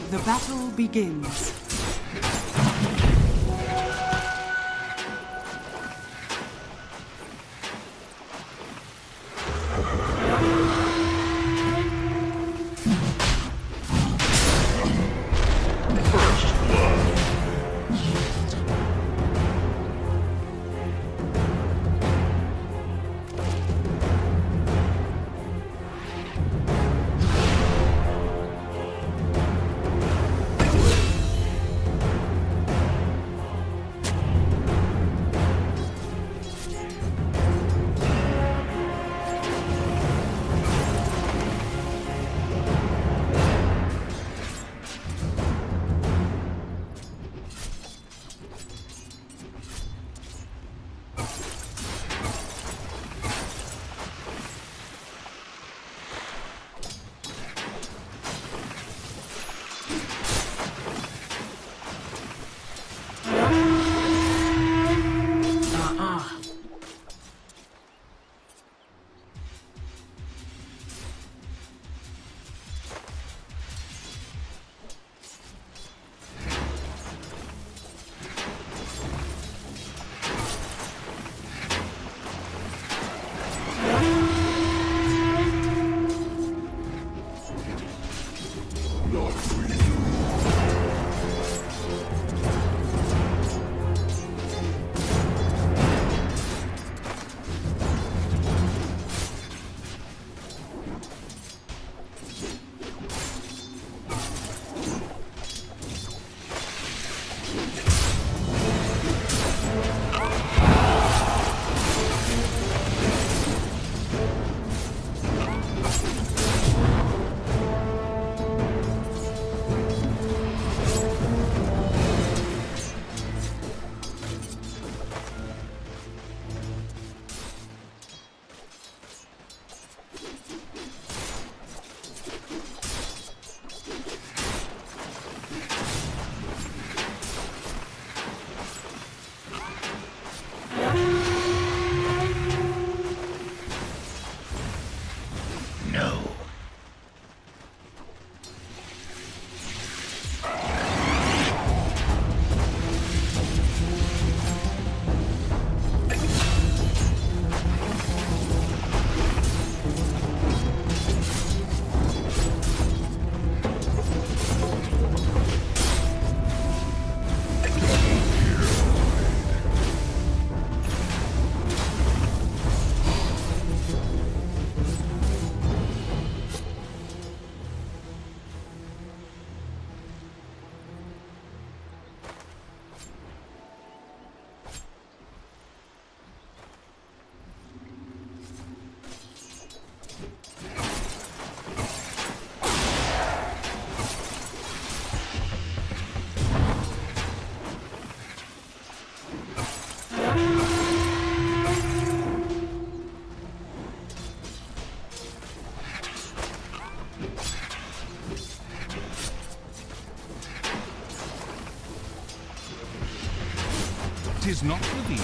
The battle begins. Tis not for thee.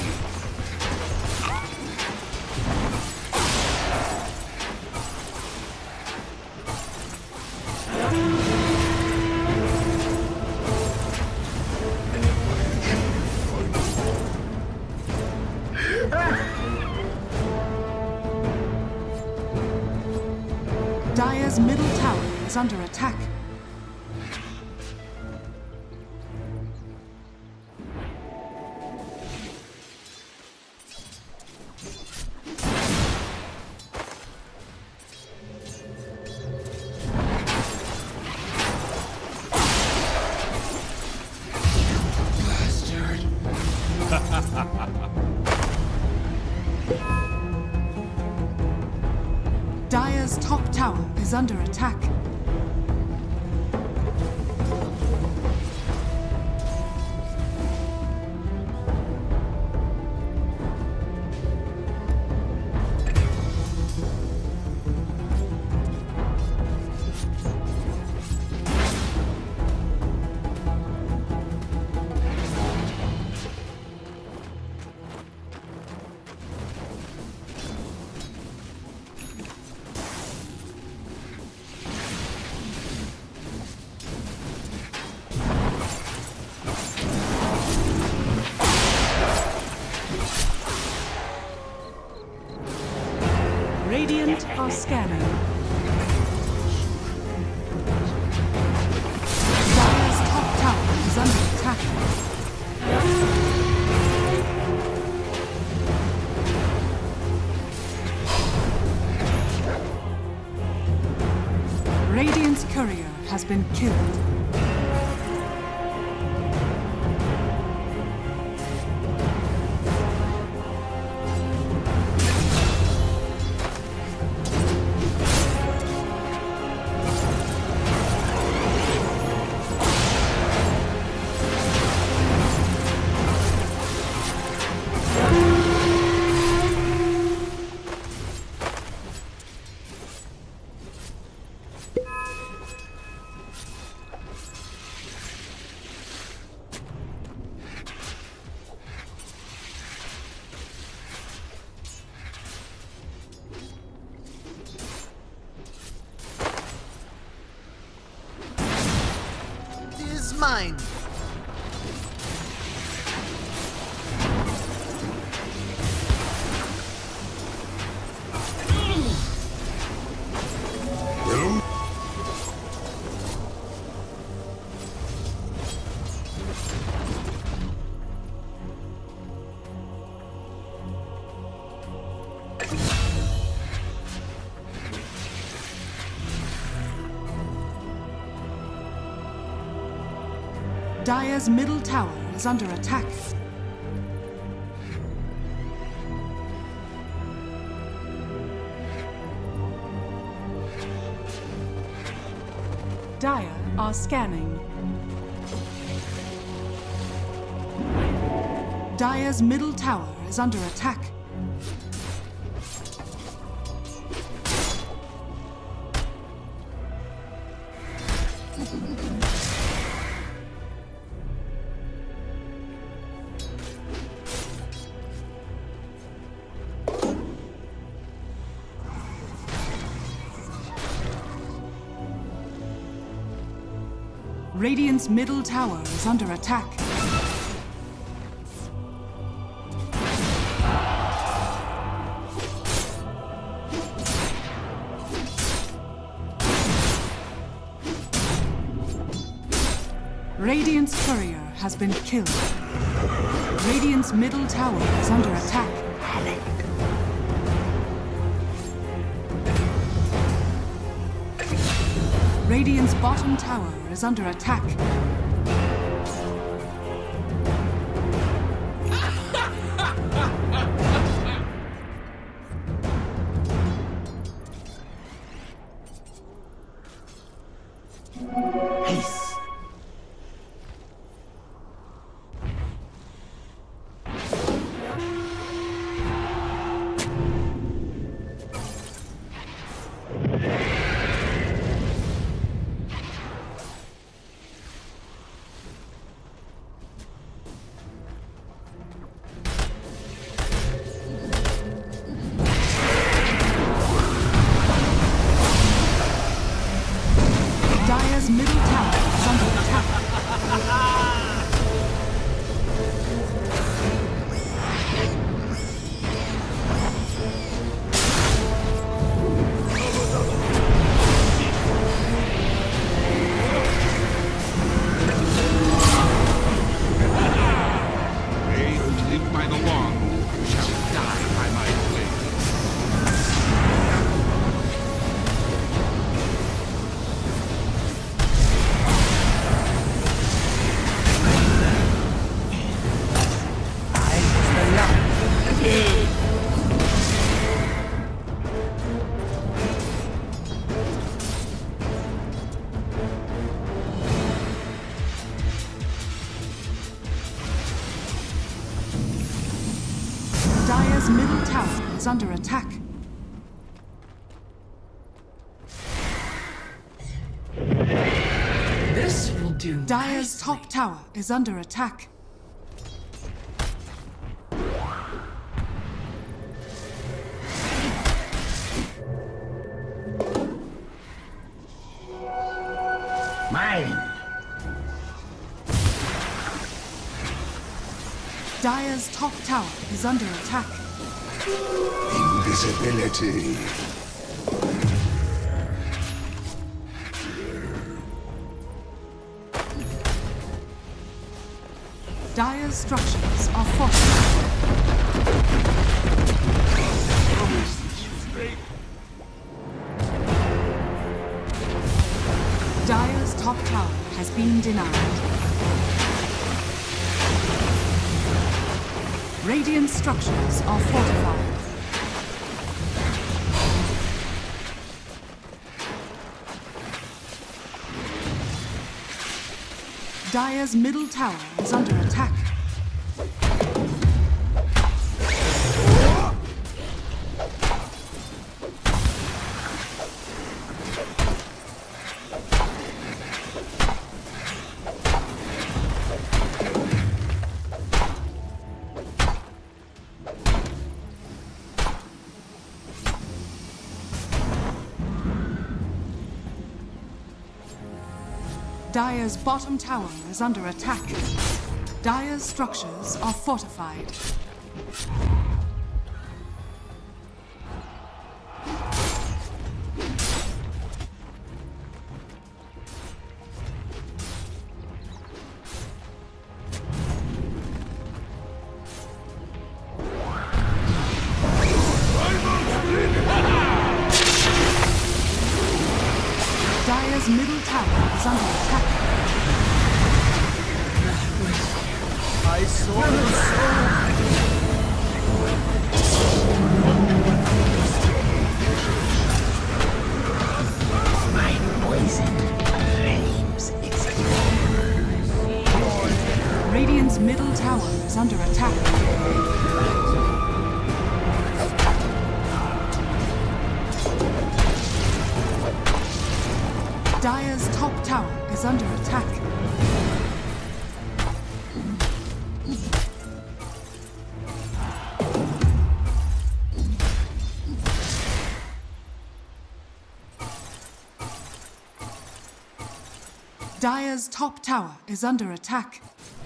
Dire's middle tower is under attack. Dire's top tower is under attack. are scanning. Dire's top tower is under attack. Radiant's courier has been killed. Mine. Dire's middle tower is under attack. Dire are scanning. Dire's middle tower is under attack. Radiant's middle tower is under attack. Radiant's courier has been killed. Radiant's middle tower is under attack. Radiant's bottom tower is under attack. Dire's middle tower is under attack. They who live by the law shall die by my blade. Dire's middle tower is under attack. This will do. Dire's top tower is under attack. Mine. Dire's top tower is under attack. Invisibility. Dire's structures are fortified. Dire's top tower has been denied. Radiant structures are fortified. Dire's middle tower is under attack. Dire's bottom tower is under attack. Dire's structures are fortified. Dire's middle tower is under attack. I saw the soul. My poison flames explode. Radiant's middle tower is under attack. Dire's top tower is under attack. Dire's top tower is under attack.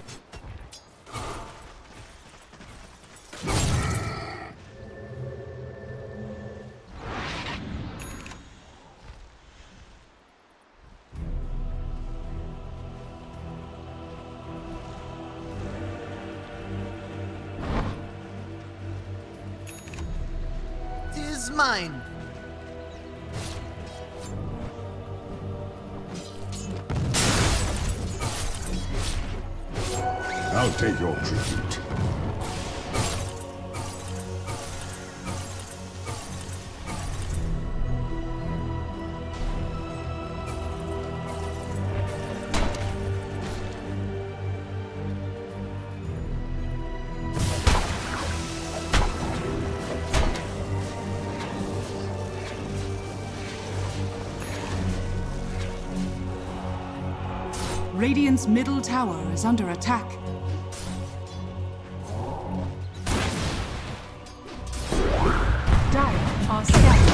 Tis mine. I'll take your tribute. Radiant's middle tower is under attack. Dire are scattered.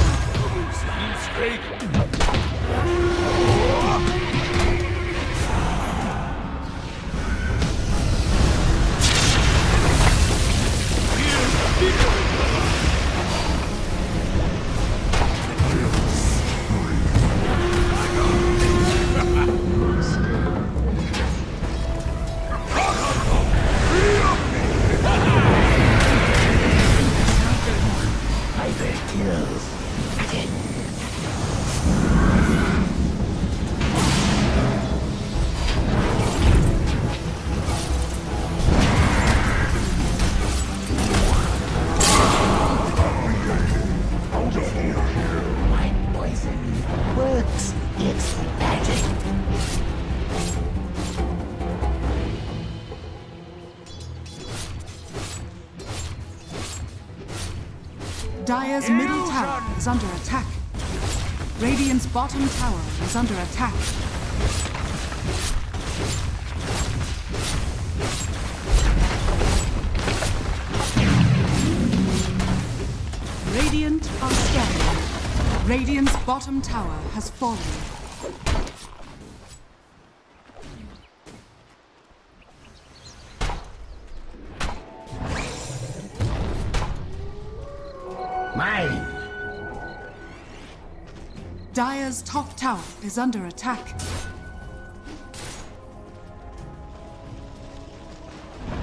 Dire's middle tower is under attack. Radiant's bottom tower is under attack. Radiant are scanning. Radiant's bottom tower has fallen. Mine! Dire's top tower is under attack.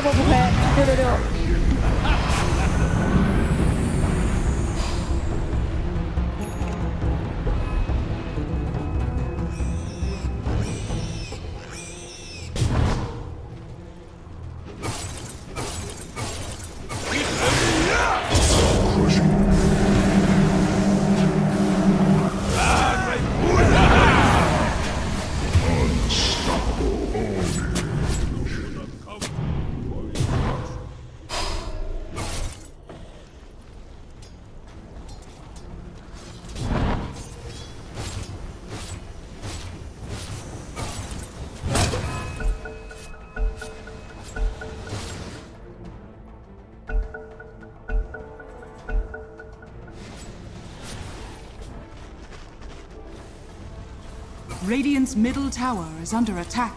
กูแพ้เดี๋ยว Radiant's middle tower is under attack.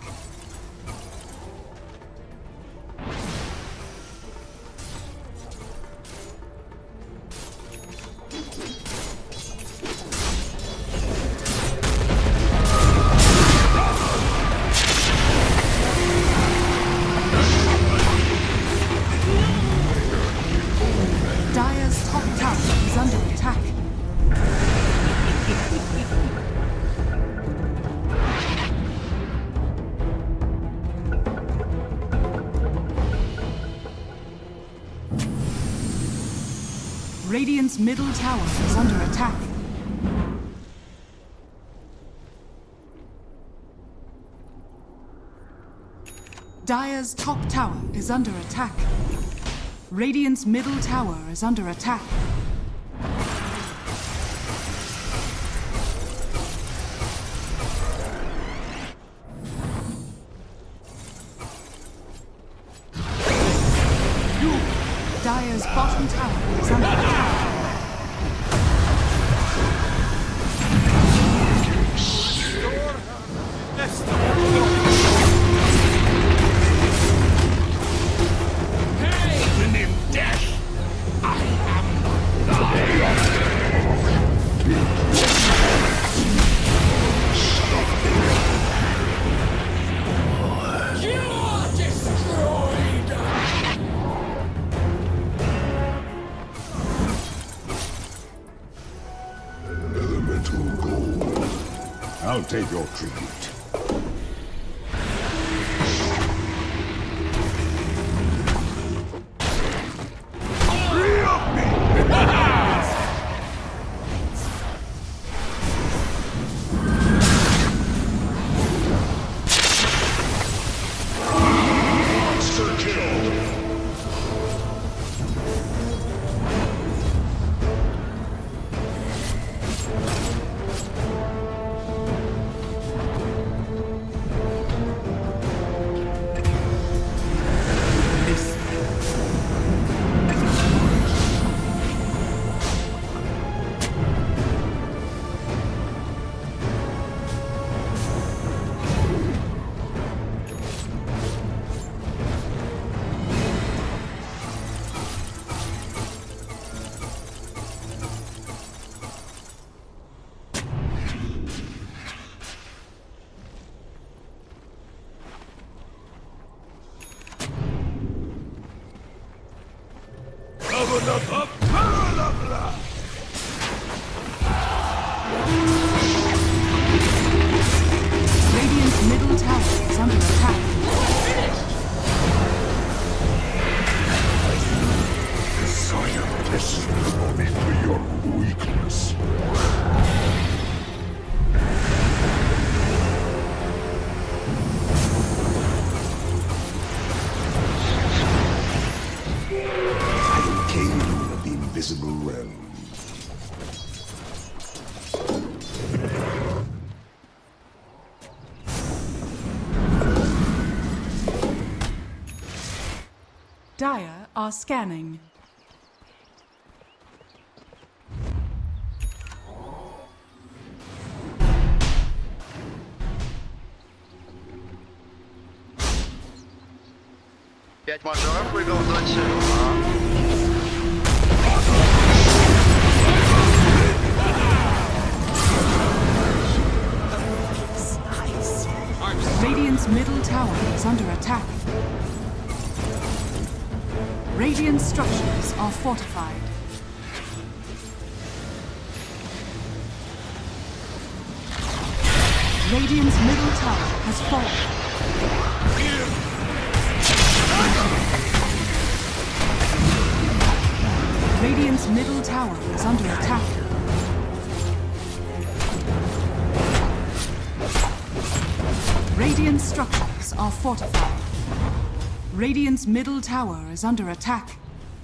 Dire's top tower is under attack. Radiant's middle tower is under attack. Dire's top tower is under attack. Radiant's middle tower is under attack. Dire's bottom tower is under attack. Even in death, I am thy. You are destroyed! Elemental gold. I'll take your tribute. Radiant's middle tower is under attack. This is only for your weakness. I came of the invisible realm. Dire are scanning. Пять мажоров вывел дальше. Radiant's middle tower is under attack. Radiant structures are fortified. Radiant's middle tower has fallen. Radiant's middle tower is under attack. Radiant structures are fortified. Radiant's middle tower is under attack.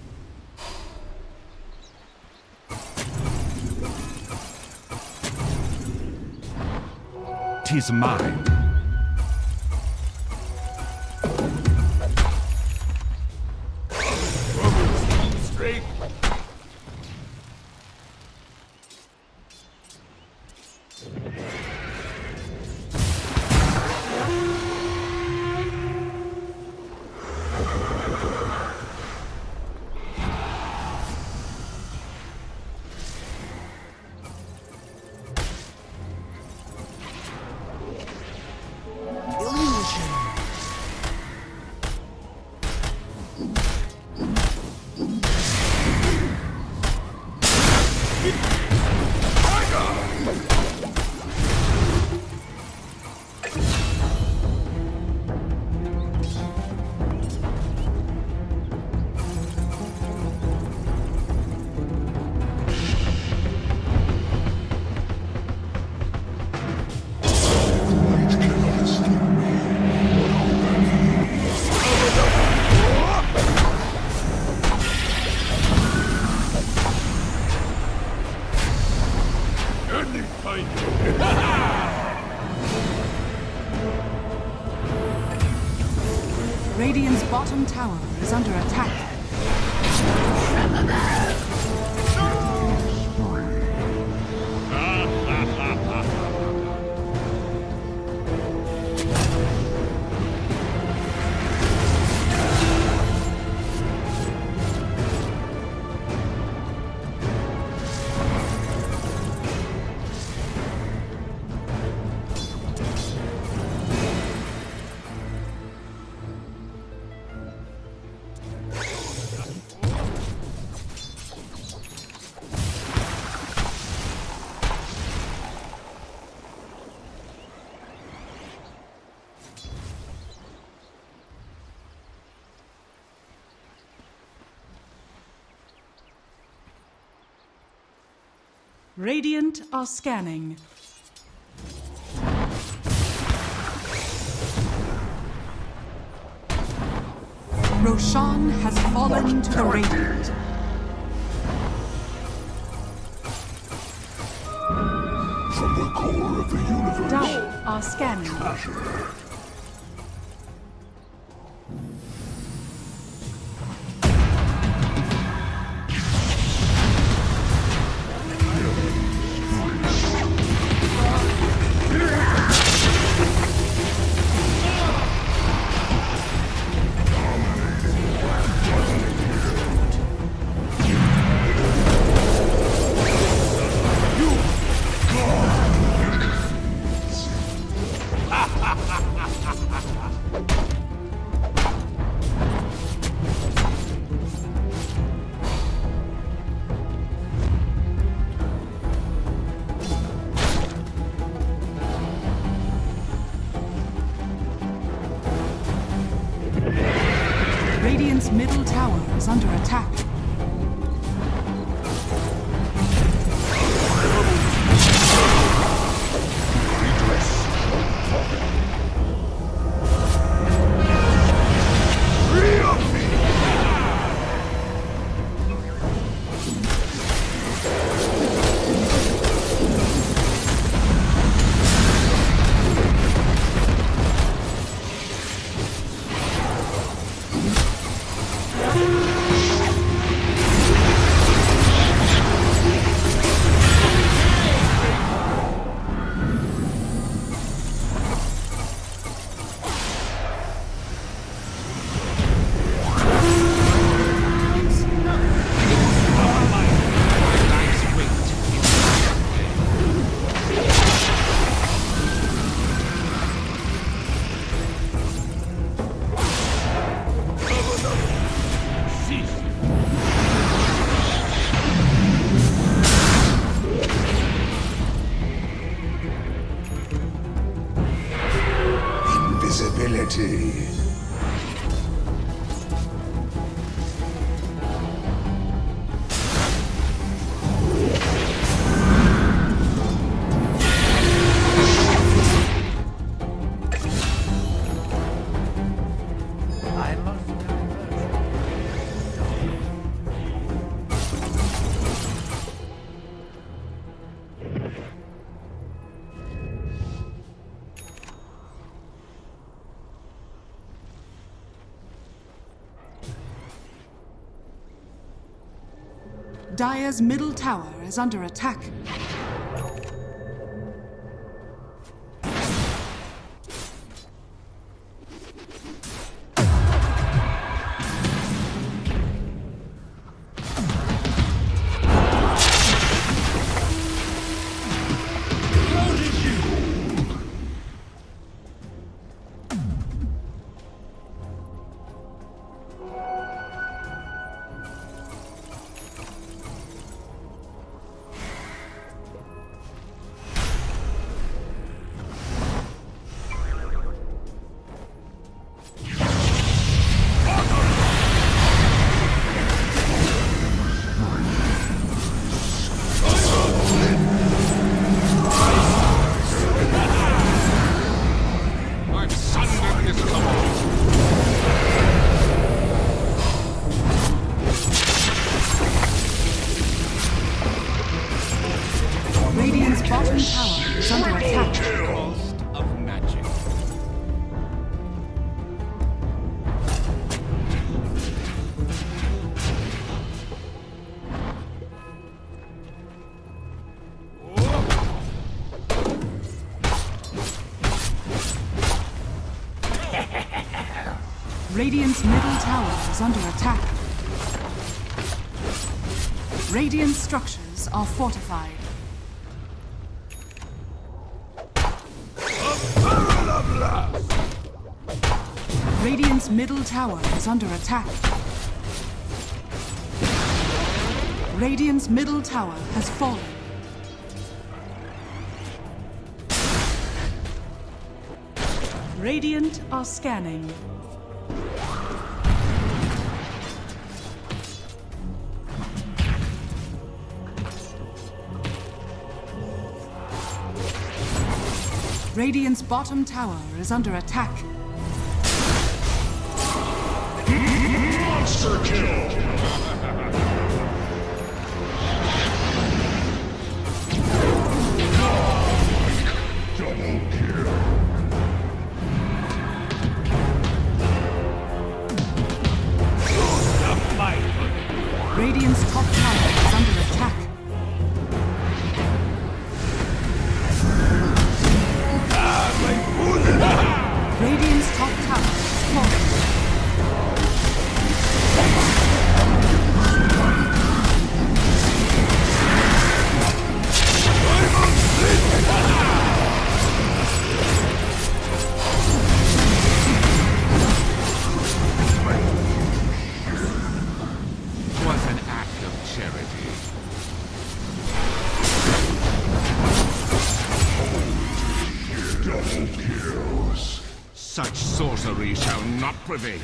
'Tis mine. Straight. Radiant's bottom tower is under attack. Radiant are scanning. Roshan has fallen to the Radiant. From the core of the universe. Dire are scanning. Treasure. Radiant's middle tower is under attack. pity. I must converge. Dire's middle tower is under attack. I've sundered this command. Radiant's bottom tower is under attack. Cost of magic. Radiant's middle tower is under attack. Radiant structures are fortified. Radiant's middle tower is under attack. Radiant's middle tower has fallen. Radiant are scanning. Radiant's bottom tower is under attack. Monster kill! Double kill! Radiant's top tower is under attack. Radiant's top tower is falling. Was an act of charity. Double kills! Such sorcery shall not prevail.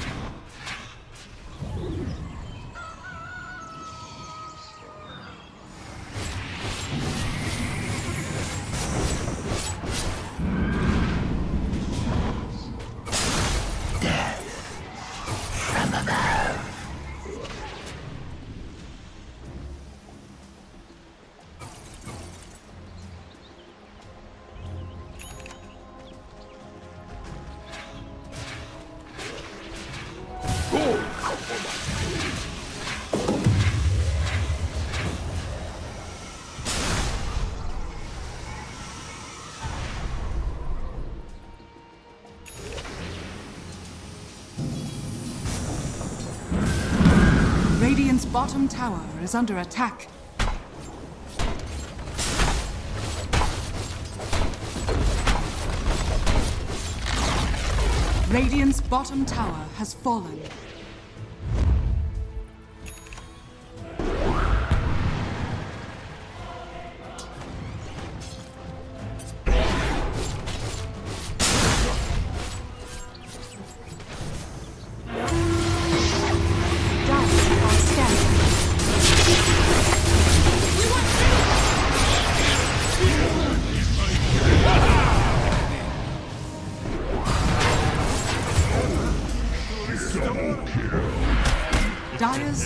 Radiant's bottom tower is under attack. Radiant's bottom tower has fallen.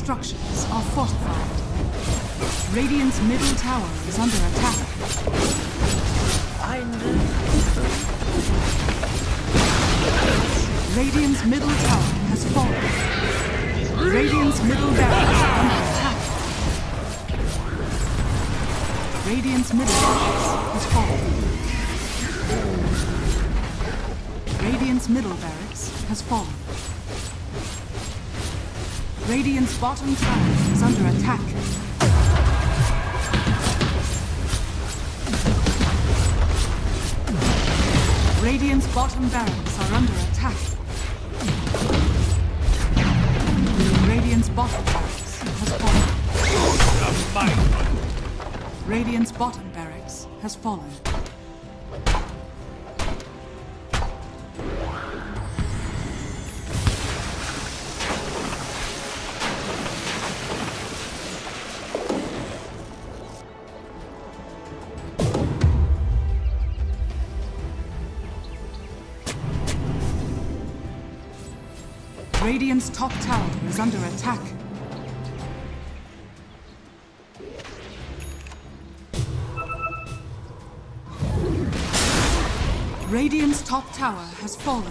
structures are fortified. Radiant's middle tower is under attack. I know. Radiant's middle tower has fallen. Radiant's middle barracks are under attack. Radiant's middle barracks has fallen. Radiant's middle barracks has fallen. Radiant's bottom tower is under attack. Radiant's bottom barracks are under attack. Radiant's bottom barracks has fallen. Radiant's bottom barracks has fallen. Radiant's top tower is under attack. Radiant's top tower has fallen.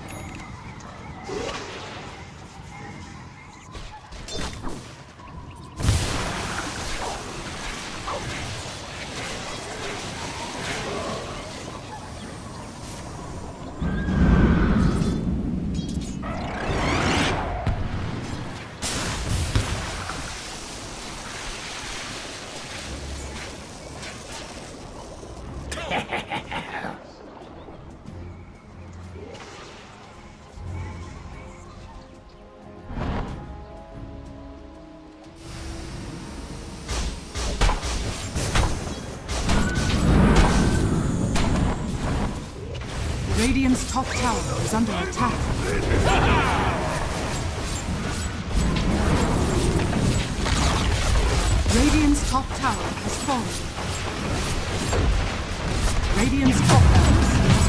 Radiant's top tower is under attack. Radiant's top tower has fallen. Radiant's top barracks has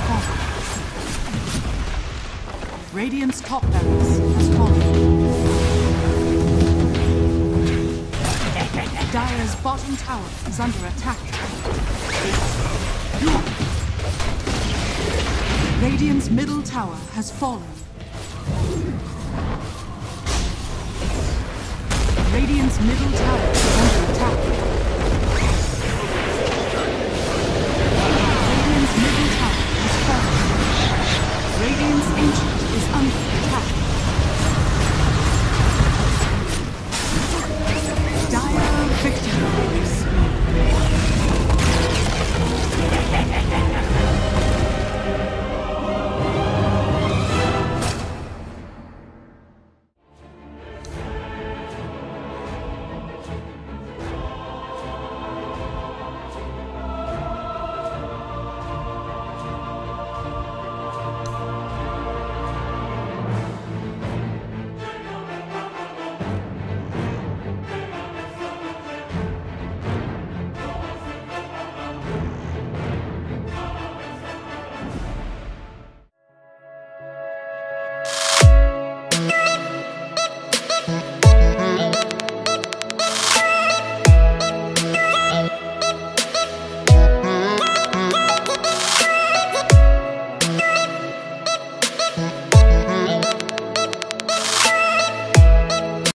fallen. Radiant's top barracks has fallen. Dire's bottom tower is under attack. Radiant's middle tower has fallen. Radiant's middle tower is under attack. Radiant's middle tower has fallen. Radiant's ancient is under attack.